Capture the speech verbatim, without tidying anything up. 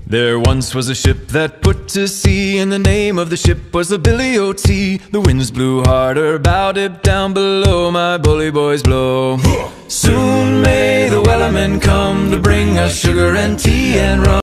There once was a ship that put to sea, and the name of the ship was the Billy O T. The winds blew harder, bowed it down below, my bully boys blow. Soon may the wellerman come to bring us sugar and tea and rum.